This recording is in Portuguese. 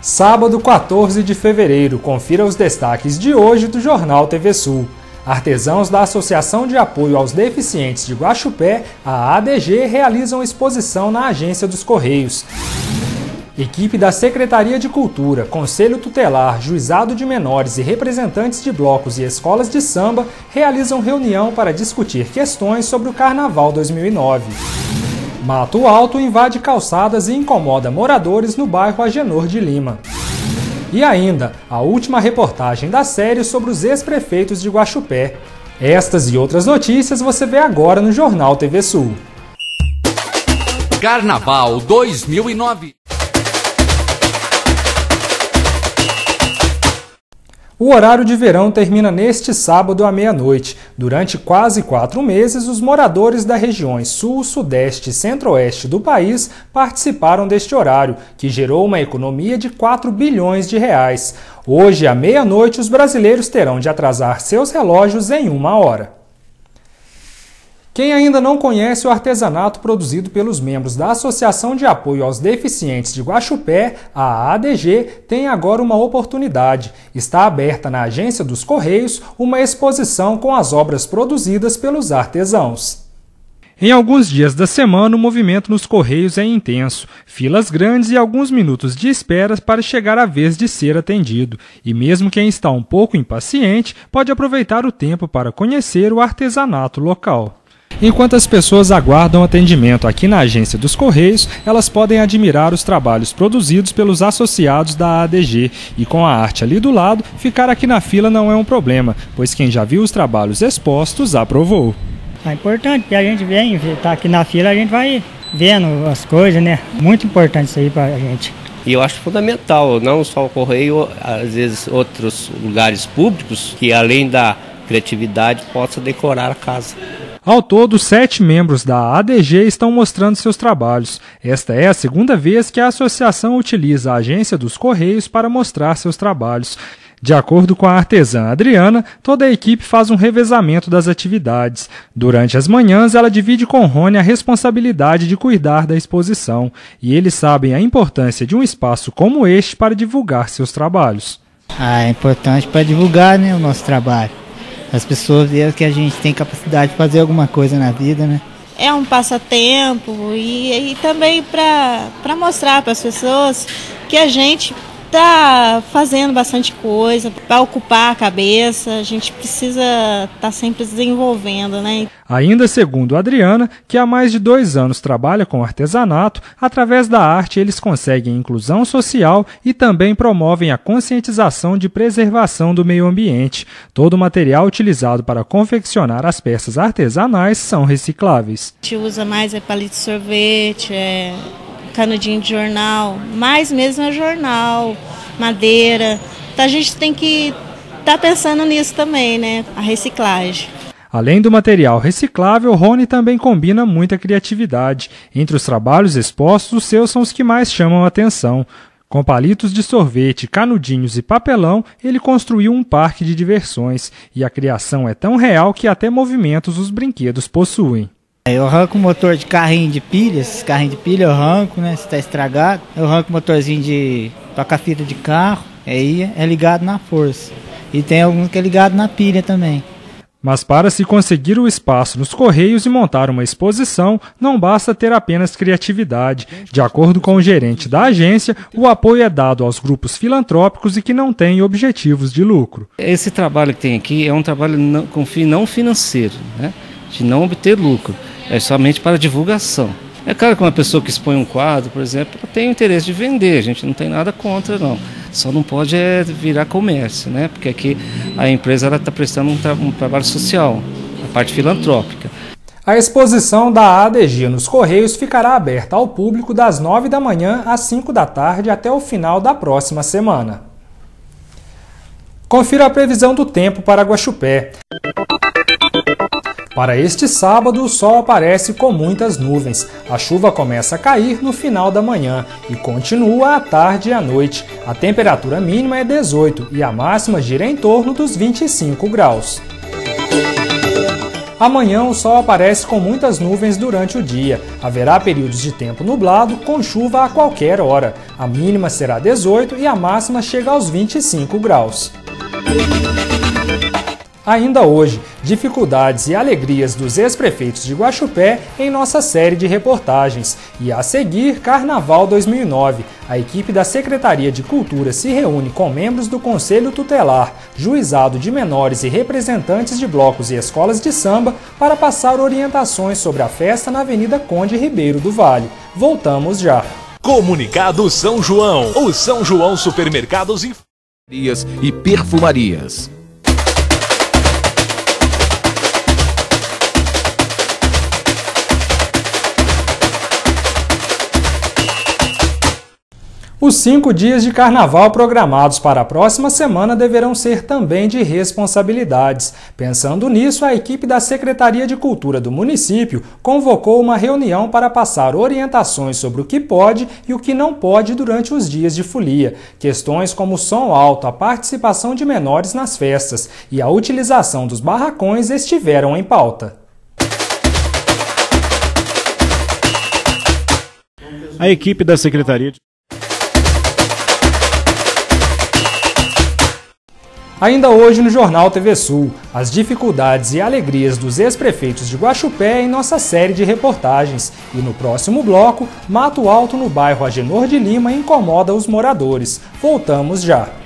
Sábado, 14 de fevereiro, confira os destaques de hoje do Jornal TV Sul. Artesãos da Associação de Apoio aos Deficientes de Guaxupé, a ADG, realizam exposição na Agência dos Correios. Equipe da Secretaria de Cultura, Conselho Tutelar, Juizado de Menores e representantes de blocos e escolas de samba realizam reunião para discutir questões sobre o Carnaval 2009. Mato Alto invade calçadas e incomoda moradores no bairro Agenor de Lima. E ainda, a última reportagem da série sobre os ex-prefeitos de Guaxupé. Estas e outras notícias você vê agora no Jornal TV Sul. Carnaval 2009. O horário de verão termina neste sábado à meia-noite. Durante quase 4 meses, os moradores das regiões Sul, Sudeste e Centro-Oeste do país participaram deste horário, que gerou uma economia de 4 bilhões de reais. Hoje, à meia-noite, os brasileiros terão de atrasar seus relógios em 1 hora. Quem ainda não conhece o artesanato produzido pelos membros da Associação de Apoio aos Deficientes de Guaxupé, a ADG, tem agora uma oportunidade. Está aberta na Agência dos Correios uma exposição com as obras produzidas pelos artesãos. Em alguns dias da semana, o movimento nos Correios é intenso. Filas grandes e alguns minutos de espera para chegar a vez de ser atendido. E mesmo quem está um pouco impaciente, pode aproveitar o tempo para conhecer o artesanato local. Enquanto as pessoas aguardam atendimento aqui na Agência dos Correios, elas podem admirar os trabalhos produzidos pelos associados da ADG. E com a arte ali do lado, ficar aqui na fila não é um problema, pois quem já viu os trabalhos expostos aprovou. É importante que a gente vem, tá aqui na fila, a gente vai vendo as coisas, né? Muito importante isso aí pra gente. E eu acho fundamental, não só o Correio, às vezes outros lugares públicos, que além da criatividade possa decorar a casa. Ao todo, 7 membros da ADG estão mostrando seus trabalhos. Esta é a segunda vez que a associação utiliza a Agência dos Correios para mostrar seus trabalhos. De acordo com a artesã Adriana, toda a equipe faz um revezamento das atividades. Durante as manhãs, ela divide com Rony a responsabilidade de cuidar da exposição. E eles sabem a importância de um espaço como este para divulgar seus trabalhos. É importante para divulgar, né, o nosso trabalho. As pessoas veem que a gente tem capacidade de fazer alguma coisa na vida, né? É um passatempo e também para mostrar para as pessoas que a gente está fazendo bastante coisa para ocupar a cabeça, a gente precisa estar sempre desenvolvendo, né? Ainda segundo a Adriana, que há mais de 2 anos trabalha com artesanato, através da arte eles conseguem inclusão social e também promovem a conscientização de preservação do meio ambiente. Todo o material utilizado para confeccionar as peças artesanais são recicláveis. A gente usa mais palito de sorvete, canudinho de jornal, mais mesmo é jornal, madeira. Então a gente tem que estar pensando nisso também, né? A reciclagem. Além do material reciclável, Rony também combina muita criatividade. Entre os trabalhos expostos, os seus são os que mais chamam a atenção. Com palitos de sorvete, canudinhos e papelão, ele construiu um parque de diversões. E a criação é tão real que até movimentos os brinquedos possuem. Eu arranco o motor de carrinho de pilha, esses carrinhos de pilha eu arranco, né, se está estragado. Eu arranco o motorzinho de toca-fita de carro, aí é ligado na força. E tem alguns que é ligado na pilha também. Mas para se conseguir o espaço nos Correios e montar uma exposição, não basta ter apenas criatividade. De acordo com o gerente da agência, o apoio é dado aos grupos filantrópicos e que não têm objetivos de lucro. Esse trabalho que tem aqui é um trabalho com fim não financeiro, né, de não obter lucro. É somente para divulgação. É claro que uma pessoa que expõe um quadro, por exemplo, tem o interesse de vender, a gente não tem nada contra, não. Só não pode virar comércio, né? Porque aqui a empresa está prestando um trabalho social, a parte filantrópica. A exposição da ADG nos Correios ficará aberta ao público das 9 da manhã às 5 da tarde até o final da próxima semana. Confira a previsão do tempo para Guaxupé. Para este sábado, o sol aparece com muitas nuvens. A chuva começa a cair no final da manhã e continua à tarde e à noite. A temperatura mínima é 18 e a máxima gira em torno dos 25 graus. Amanhã o sol aparece com muitas nuvens durante o dia. Haverá períodos de tempo nublado, com chuva a qualquer hora. A mínima será 18 e a máxima chega aos 25 graus. Ainda hoje, dificuldades e alegrias dos ex-prefeitos de Guaxupé em nossa série de reportagens. E a seguir, Carnaval 2009. A equipe da Secretaria de Cultura se reúne com membros do Conselho Tutelar, Juizado de Menores e representantes de blocos e escolas de samba para passar orientações sobre a festa na Avenida Conde Ribeiro do Vale. Voltamos já. Comunicado São João. O São João Supermercados e Perfumarias. Os 5 dias de carnaval programados para a próxima semana deverão ser também de responsabilidades. Pensando nisso, a equipe da Secretaria de Cultura do município convocou uma reunião para passar orientações sobre o que pode e o que não pode durante os dias de folia. Questões como o som alto, a participação de menores nas festas e a utilização dos barracões estiveram em pauta. A equipe da Secretaria de Ainda hoje no Jornal TV Sul, as dificuldades e alegrias dos ex-prefeitos de Guaxupé em nossa série de reportagens. E no próximo bloco, Mato Alto no bairro Agenor de Lima incomoda os moradores. Voltamos já.